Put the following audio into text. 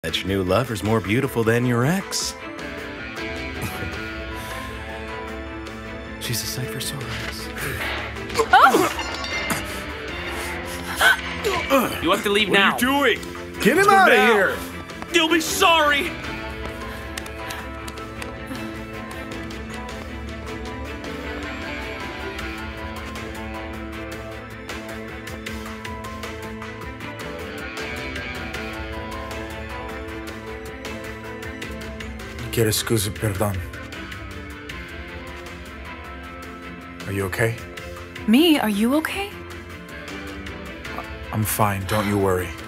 that your new lover's more beautiful than your ex. She's a sight for sore eyes. You have to leave now. What are you doing? Get him out of here! You'll be sorry! Chiedo scusa e perdon. Are you okay? Me? Are you okay? I'm fine, don't you worry.